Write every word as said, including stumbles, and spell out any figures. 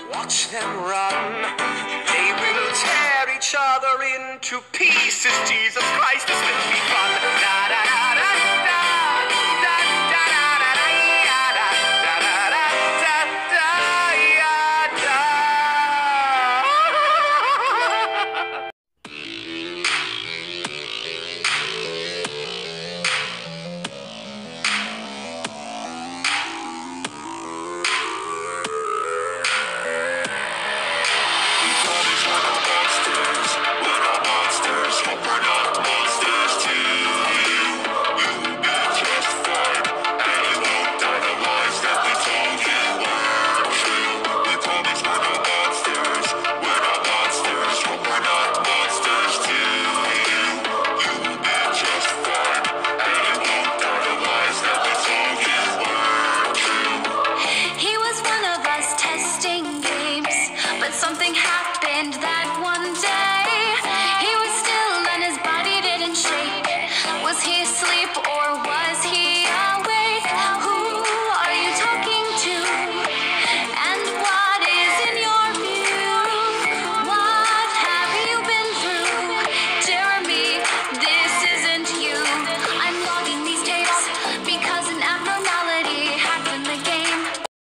Watch them run. They will tear each other into pieces. Jesus Christ, this will be fun. Da da da da da. Da da da da da. Da da da da da da. Something happened that one day. He was still and his body didn't shake. Was he asleep